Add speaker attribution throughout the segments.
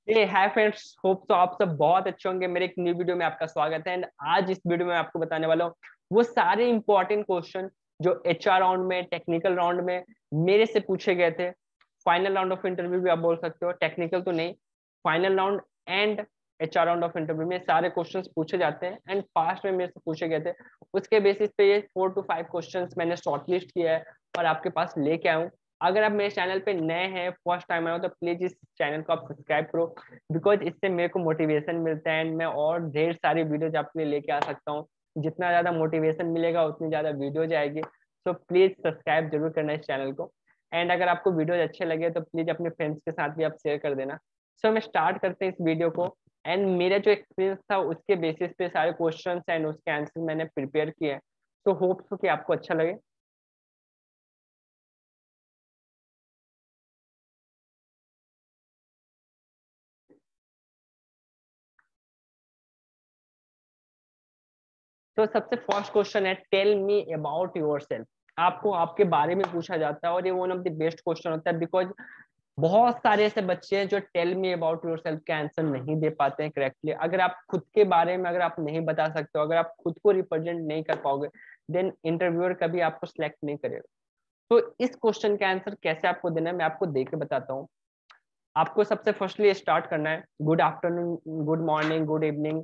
Speaker 1: ए hi friends, hope तो आप सब बहुत अच्छे होंगे। मेरे एक न्यू वीडियो में आपका स्वागत है। एंड आज इस वीडियो में आपको बताने वाला हूँ वो सारे इंपॉर्टेंट क्वेश्चन जो एचआर राउंड में, टेक्निकल राउंड में मेरे से पूछे गए थे। फाइनल राउंड ऑफ इंटरव्यू भी आप बोल सकते हो, टेक्निकल तो नहीं, final round and HR round of interview में सारे क्वेश्चंस पूछे जाते हैं एंड पास्ट में मेरे से पूछे गए थे। उसके बेसिस पे ये 4 to 5 क्वेश्चंस मैंने शॉर्टलिस्ट किया है और आपके पास लेके आया हूँ। अगर आप मेरे चैनल पे नए हैं, फर्स्ट टाइम आए हो, तो प्लीज इस चैनल को आप सब्सक्राइब करो, बिकॉज इससे मेरे को मोटिवेशन मिलता है एंड मैं और ढेर सारी वीडियोज आपके लिए लेके आ सकता हूँ। जितना ज्यादा मोटिवेशन मिलेगा उतनी ज्यादा वीडियोज आएगी। सो प्लीज सब्सक्राइब जरूर करना इस चैनल को। एंड अगर आपको वीडियोज अच्छे लगे तो प्लीज अपने फ्रेंड्स के साथ भी आप शेयर कर देना। सो मैं स्टार्ट करते हैं इस वीडियो को। एंड मेरा जो एक्सपीरियंस था उसके बेसिस पे सारे क्वेश्चंस एंड उसके आंसर मैंने प्रिपेयर किए हैं। तो होप सो कि आपको अच्छा लगे। तो सबसे फर्स्ट क्वेश्चन है, टेल मी अबाउट योरसेल्फ। आपको आपके बारे में पूछा जाता है और ये one of the best question होता है, बिकॉज बहुत सारे ऐसे बच्चे हैं जो टेल मी अबाउट योरसेल्फ का आंसर नहीं दे पाते हैं करेक्टली। अगर आप खुद के बारे में अगर आप नहीं बता सकते हो, अगर आप खुद को रिप्रेजेंट नहीं कर पाओगे, देन इंटरव्यूअर कभी आपको सिलेक्ट नहीं करेगा। तो इस क्वेश्चन का आंसर कैसे आपको देना है मैं आपको दे के बताता हूँ। आपको सबसे फर्स्टली स्टार्ट करना है, good afternoon, good morning, good evening.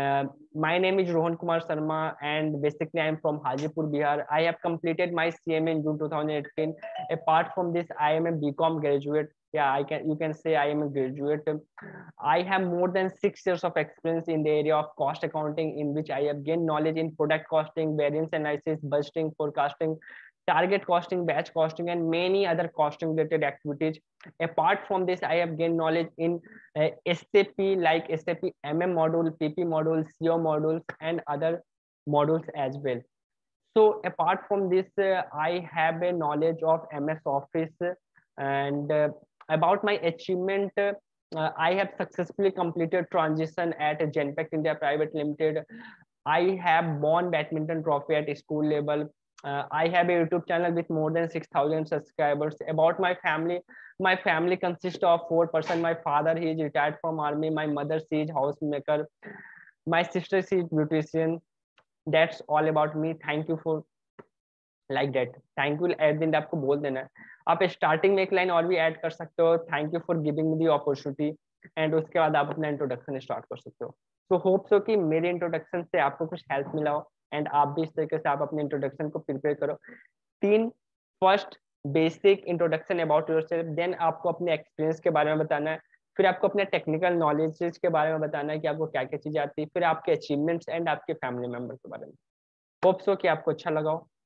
Speaker 1: My name is Rohan Kumar Sharma and basically I am from Hajipur, Bihar. I have completed my CMA in June 2018. Apart from this, I am a BCom graduate. Yeah, you can say I am a graduate. I have more than 6 years of experience in the area of cost accounting, in which I have gained knowledge in product costing, variance analysis, budgeting, forecasting, target costing, batch costing, and many other costing related activities. Apart from this, I have gained knowledge in SAP, like SAP MM module, PP module, CO modules, and other modules as well. So apart from this, I have a knowledge of MS Office. And about my achievement, I have successfully completed transition at Genpact India Private Limited. I have won badminton trophy at school level. I have a YouTube channel with more than 6,000 subscribers. About my family consists of 4 person. My father, he is retired from army. My mother, she is housemaker. My sister, she is beautician. That's all about me. Thank you for like that. Thank you at the end आपको बोल देना है। आप starting में एक line और भी add कर सकते हो, thank you for giving me the opportunity. And उसके बाद आप अपना इंट्रोडक्शन स्टार्ट कर सकते हो। सो होप सो कि मेरे इंट्रोडक्शन से आपको कुछ हेल्प मिला हो एंड आप भी इस तरीके से आप अपने इंट्रोडक्शन को प्रिपेयर करो। तीन, first basic introduction about yourself, then आपको अपने एक्सपीरियंस के बारे में बताना है, फिर आपको अपने टेक्निकल नॉलेज के बारे में बताना है कि आपको क्या क्या चीजें आती है, फिर आपके अचीवमेंट्स एंड आपके फैमिली मेंबर के बारे में। होप सो कि आपको अच्छा लगा हो।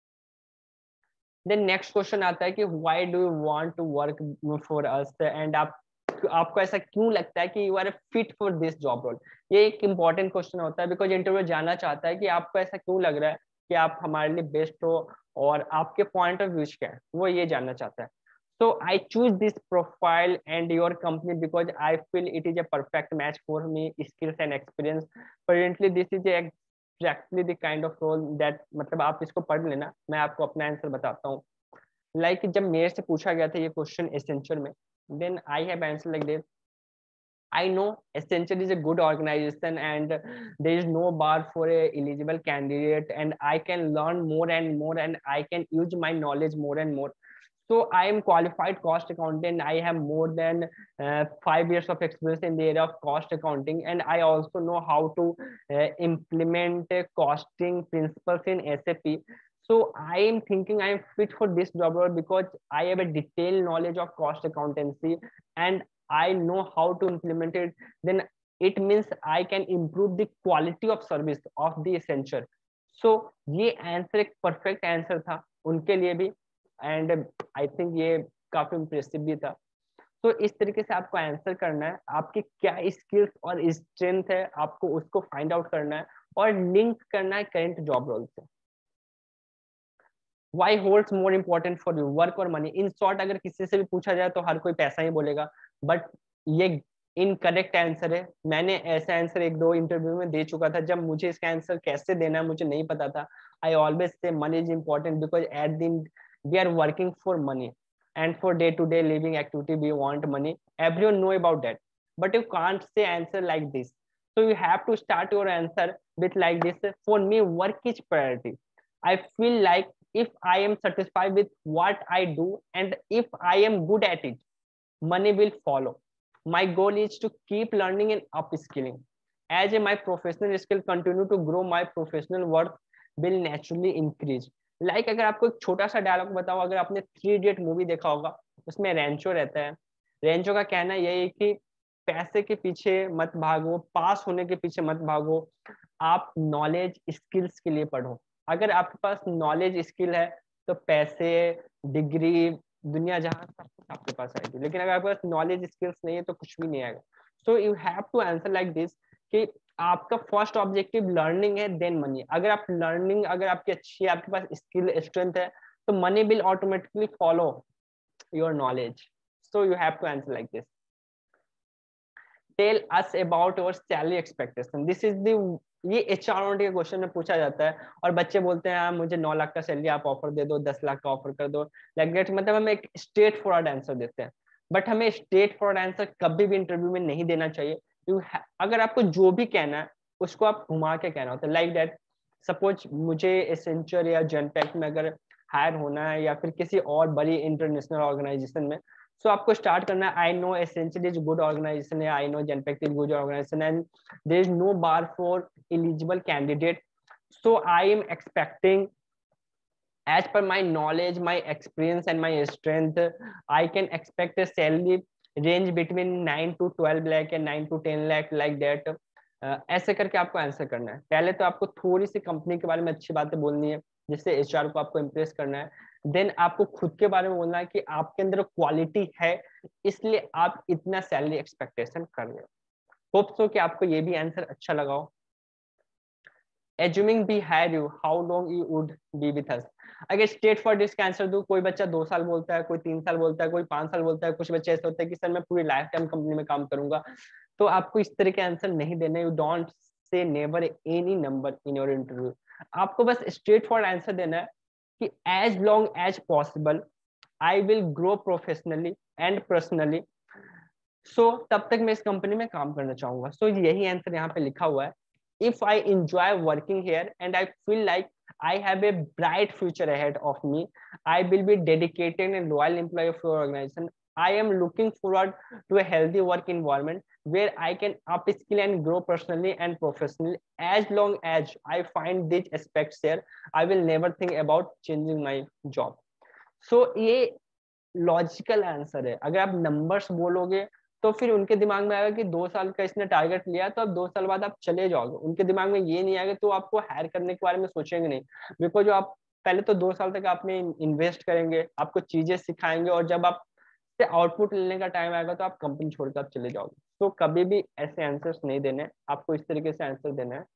Speaker 1: देन नेक्स्ट क्वेश्चन आता है कि why do you want to work for us, and आपको ऐसा क्यों लगता है कि you are fit for this job role. ये एक इंपॉर्टेंट क्वेश्चन होता है, बिकॉज इंटरव्यू जानना चाहता है कि आपको ऐसा क्यों लग रहा है कि आप हमारे लिए बेस्ट हो और आपके पॉइंट ऑफ व्यू क्या है, वो ये जानना चाहता है। So I choose this profile and your company because I feel it is a perfect match for me, skills and experience. Currently, this is exactly the kind of role that, मतलब आप इसको पढ़ लेना, मैं आपको अपना आंसर बताता हूँ। लाइक जब मेरे से पूछा गया था ये क्वेश्चन एसेंचर में, then I have answer like this. I know Accenture is a good organization and there is no bar for a eligible candidate, and I can learn more and more and I can use my knowledge more and more. So I am qualified cost accountant. I have more than 5 years of experience in the area of cost accounting, and I also know how to implement costing principles in SAP. So I am thinking I am fit for this job role because I have a detailed knowledge of cost accountancy and I know how to implement it. Then it means I can improve the quality of service of the Accenture. So ये answer एक perfect answer था उनके लिए भी, and I think ये काफी impressive भी था। तो इस तरीके से आपको आंसर करना है, आपकी क्या स्किल्स और स्ट्रेंथ है आपको उसको फाइंड आउट करना है और लिंक करना है करंट जॉब रोल से। Why holds more important for you, work और मनी। इन शॉर्ट अगर किसी से भी पूछा जाए तो हर कोई पैसा ही बोलेगा, बट ये इनकरेक्ट आंसर है। मैंने ऐसा आंसर एक दो इंटरव्यू में दे चुका था, जब मुझे इसका आंसर कैसे देना है मुझे नहीं पता था। I always say money is important because at दिन we are working for money and for day to day living activity we want money, everyone know about that. but you can't say answer like this. So you have to start your answer with like this: for me work is priority. I feel like if I am satisfied with what I do and if I am good at it, money will follow. My goal is to keep learning and upskilling. As my professional skill continue to grow, my professional worth will naturally increase. Like अगर आपको एक छोटा सा dialogue बताओ, अगर आपने 3 idiot movie देखा होगा, उसमें रेंचो रहता है। रेंचो का कहना यही है कि पैसे के पीछे मत भागो, पास होने के पीछे मत भागो, आप नॉलेज स्किल्स के लिए पढ़ो। अगर आपके पास नॉलेज स्किल है तो पैसे, डिग्री, दुनिया जहां सब कुछ आपके पास आएगी। लेकिन अगर आपके पास नॉलेज स्किल्स नहीं है तो कुछ भी नहीं आएगा। So you have to answer like this कि आपका फर्स्ट ऑब्जेक्टिव लर्निंग है, देन मनी। अगर आप लर्निंग अगर आपकी अच्छी है, आपके पास स्किल स्ट्रेंथ है, तो money will automatically follow your knowledge. So you have to answer like this. Tell us about your salary expectation. This is the, ये HR के क्वेश्चन में पूछा जाता है और बच्चे बोलते हैं मुझे 9 लाख का सैलरी आप ऑफर दे दो, 10 लाख का ऑफर कर दो, लाइक दैट। मतलब हम एक स्ट्रेट फॉरवर्ड आंसर देते हैं, बट हमें स्ट्रेट फॉरवर्ड आंसर कभी भी इंटरव्यू में नहीं देना चाहिए। अगर आपको जो भी कहना है उसको आप घुमा के कहना होता है, लाइक दैट। सपोज मुझे एसेंचर या जेनपैक्ट में अगर हायर होना है या फिर किसी और बड़ी इंटरनेशनल ऑर्गेनाइजेशन में, सो आपको स्टार्ट करना है, I know Accenture is good organization, I know Genpact is good organization and there is no bar for eligible candidate. So I am expecting, as per my knowledge, my experience and my strength, I can expect a salary range between 9 to 12 lakh and 9 to 10 lakh, like that. ऐसे करके आपको answer करना है। पहले तो आपको थोड़ी सी company के बारे में अच्छी बातें बोलनी है, जिससे HR को आपको इम्प्रेस करना है। देन आपको खुद के बारे में बोलना है कि आपके अंदर क्वालिटी है, इसलिए आप इतना सैलरी एक्सपेक्टेशन कर रहे हो। होप सो कि आपको ये भी आंसर अच्छा लगा हो। Assuming we hire you, how long you would be with us? अगर स्ट्रेट फॉर दिस का आंसर दूं, कोई बच्चा 2 साल बोलता है, कोई 3 साल बोलता है, कोई 5 साल बोलता है, कुछ बच्चे ऐसे होते हैं कि सर मैं पूरी लाइफ टाइम कंपनी में काम करूंगा। तो आपको इस तरह के आंसर नहीं देने। You don't say never any number in your interview. आपको बस स्ट्रेट फॉर आंसर देना है कि as long as possible I will grow professionally and personally, so तब तक मैं इस कंपनी में काम करना चाहूंगा। सो यही आंसर यहाँ पे लिखा हुआ है। If I enjoy working here and I feel like I have a bright future ahead of me, I will be dedicated and loyal employee of your organization. I am looking forward to a healthy work environment where I can upskill and grow personally and professionally. As long as I find these aspects here, I will never think about changing my job. So ये logical answer है। अगर आप numbers बोलोगे तो फिर उनके दिमाग में आएगा कि 2 साल का इसने टारगेट लिया, तो अब 2 साल बाद आप चले जाओगे। उनके दिमाग में ये नहीं आएगा, तो आपको हायर करने के बारे में सोचेंगे नहीं। बिकॉज जो आप पहले तो 2 साल तक आपने इन्वेस्ट करेंगे, आपको चीजें सिखाएंगे, और जब आप से आउटपुट लेने का टाइम आएगा तो आप कंपनी छोड़कर आप चले जाओगे। तो कभी भी ऐसे आंसर्स नहीं देने, आपको इस तरीके से आंसर देना है।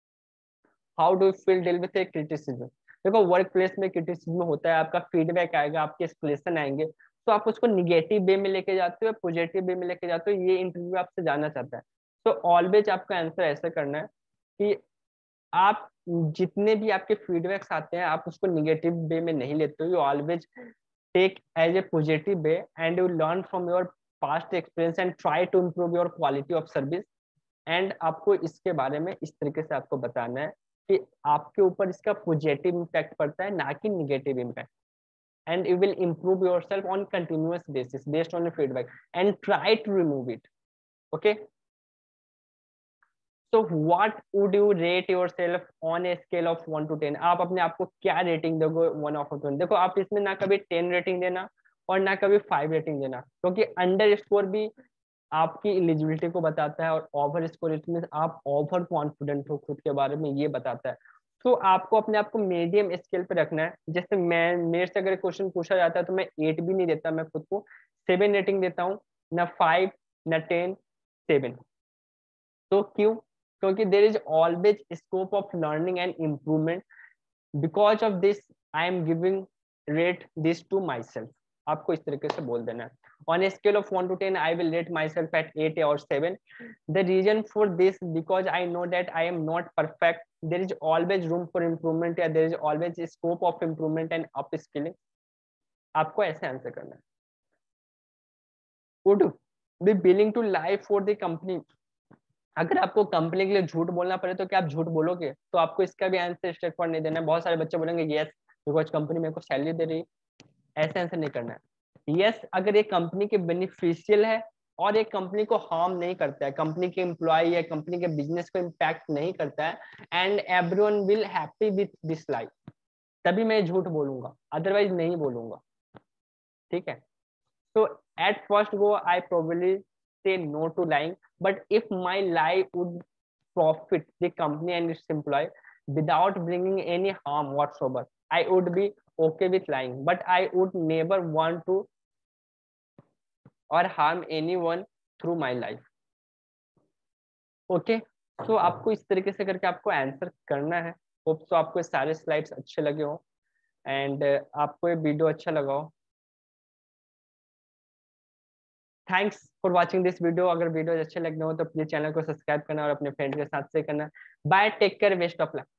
Speaker 1: How do you feel deal with a criticism? देखो वर्क प्लेस में क्रिटिसिज्म होता है, आपका फीडबैक आएगा, आपके एस्केलेशन आएंगे, तो आप उसको निगेटिव वे में लेके जाते हो, पॉजिटिव वे में लेके जाते हो, ये इंटरव्यू आपसे जानना चाहता है। तो ऑलवेज आपका आंसर ऐसा करना है कि आप जितने भी आपके फीडबैक्स आते हैं आप उसको निगेटिव वे में नहीं लेते हो। You always take as a positive way and you learn from your past experience and try to improve your quality of service. And आपको इसके बारे में इस तरीके से आपको बताना है कि आपके ऊपर इसका पॉजिटिव इम्पैक्ट पड़ता है, ना कि negative impact. And you will improve yourself on continuous basis based on your feedback and try to remove it. Okay, so what would you rate yourself on a scale of 1 to 10? आप अपने आप को क्या rating दोगे 1 of 10? देखो आप इसमें ना कभी 10 रेटिंग देना और ना कभी 5 रेटिंग देना, क्योंकि अंडर स्कोर भी आपकी एलिजिबिलिटी को बताता है, और ओवर स्कोर इट मींस आप ओवर कॉन्फिडेंट हो खुद के बारे में, ये बताता है। तो आपको अपने आप को मीडियम स्केल पे रखना है। जैसे मैं, मेरे से अगर क्वेश्चन पूछा जाता है तो मैं 8 भी नहीं देता, मैं खुद को 7 रेटिंग देता हूँ, ना 5 ना 10, 7। तो क्यों? क्योंकि there is always scope of learning and improvement. Because of this I am giving rate this to myself. आपको इस तरीके से बोल देना है। On a scale of 1 to 10, I will rate myself at 8 or 7. The reason for this, because I know that I am not perfect. There is always room for improvement, या there is always a scope of improvement and upskilling. आपको ऐसे answer करना है। Would be willing to lie for the company. अगर आपको company के लिए झूठ बोलना पड़े तो क्या आप झूठ बोलोगे? तो आपको इसका भी आंसर स्ट्रेट फॉरवर्ड नहीं देना है। बहुत सारे बच्चे बोलेंगे यस बिकॉज कंपनी मेरे को सैलरी दे रही, ऐसे आंसर नहीं करना है। यस अगर ये कंपनी के बेनिफिशियल है और एक कंपनी को हार्म नहीं करता है, कंपनी के एम्प्लॉय या कंपनी के बिजनेस को इम्पैक्ट नहीं करता है, and everyone will happy with this life, तभी मैं झूठ बोलूंगा, अदरवाइज नहीं बोलूंगा। ठीक है, so at first go I probably say no to lying, but if my lie would profit the company and its employee without bringing any harm whatsoever, I would be okay with lying, but I would never want to or harm anyone through my life. Okay, so आपको इस तरीके से करके आपको answer करना है। Hope so आपको सारे स्लाइड्स अच्छे लगे हो एंड आपको ये वीडियो अच्छा लगा हो। Thanks for watching this video. अगर वीडियो अच्छे लगे हो तो प्लीज चैनल को सब्सक्राइब करना और अपने फ्रेंड के साथ शेयर करना। Bye, take care, best of luck.